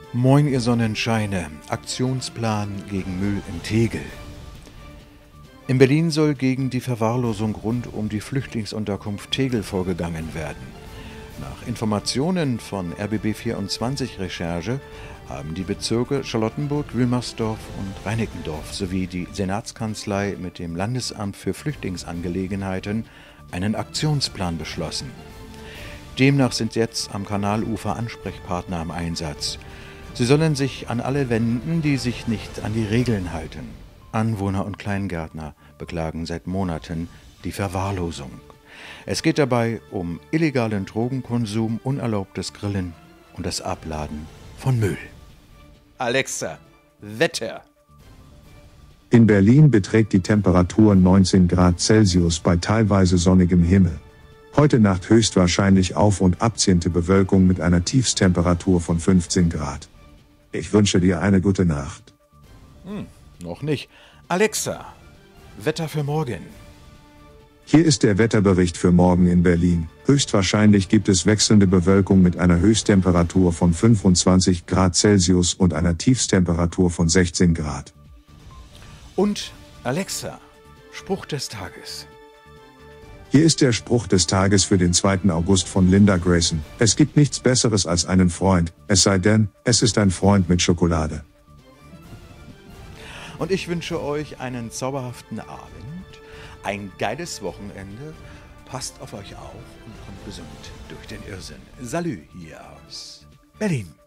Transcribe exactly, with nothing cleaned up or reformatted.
Moin, ihr Sonnenscheine. Aktionsplan gegen Müll in Tegel. In Berlin soll gegen die Verwahrlosung rund um die Flüchtlingsunterkunft Tegel vorgegangen werden. Nach Informationen von R B B vierundzwanzig Recherche haben die Bezirke Charlottenburg, Wilmersdorf und Reinickendorf sowie die Senatskanzlei mit dem Landesamt für Flüchtlingsangelegenheiten einen Aktionsplan beschlossen. Demnach sind jetzt am Kanalufer Ansprechpartner im Einsatz. Sie sollen sich an alle wenden, die sich nicht an die Regeln halten. Anwohner und Kleingärtner beklagen seit Monaten die Verwahrlosung. Es geht dabei um illegalen Drogenkonsum, unerlaubtes Grillen und das Abladen von Müll. Alexa, Wetter. In Berlin beträgt die Temperatur neunzehn Grad Celsius bei teilweise sonnigem Himmel. Heute Nacht höchstwahrscheinlich auf- und abziehende Bewölkung mit einer Tiefstemperatur von fünfzehn Grad. Ich wünsche dir eine gute Nacht. Hm, noch nicht. Alexa, Wetter für morgen. Hier ist der Wetterbericht für morgen in Berlin. Höchstwahrscheinlich gibt es wechselnde Bewölkung mit einer Höchsttemperatur von fünfundzwanzig Grad Celsius und einer Tiefstemperatur von sechzehn Grad. Und Alexa, Spruch des Tages. Hier ist der Spruch des Tages für den zweiten August von Linda Grayson. Es gibt nichts Besseres als einen Freund, es sei denn, es ist ein Freund mit Schokolade. Und ich wünsche euch einen zauberhaften Abend, ein geiles Wochenende. Passt auf euch auf und kommt gesund durch den Irrsinn. Salü hier aus Berlin.